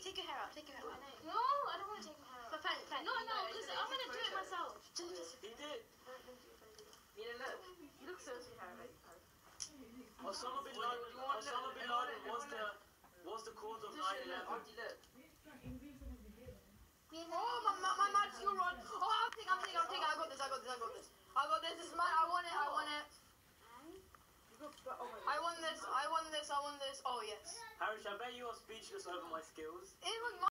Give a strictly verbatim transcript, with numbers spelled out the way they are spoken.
take your hair out. Take your hair out. No, I don't want to take my hair out. But Frank, Frank. No, no, because I'm going to do it myself. Just, just. He did. You look, you look so sweet, hair right? Osama bin Laden, Osama bin Laden was the, was the cause of nine eleven. Oh, my, my, my mat's your run. Oh, I'm taking, I'm taking, I'm taking. I got this, I got this, I got this. I got this. This is mine. I want it, I want it. I won this, I won this, I won this. Oh, yes. Harish, I bet you are speechless over my skills. It was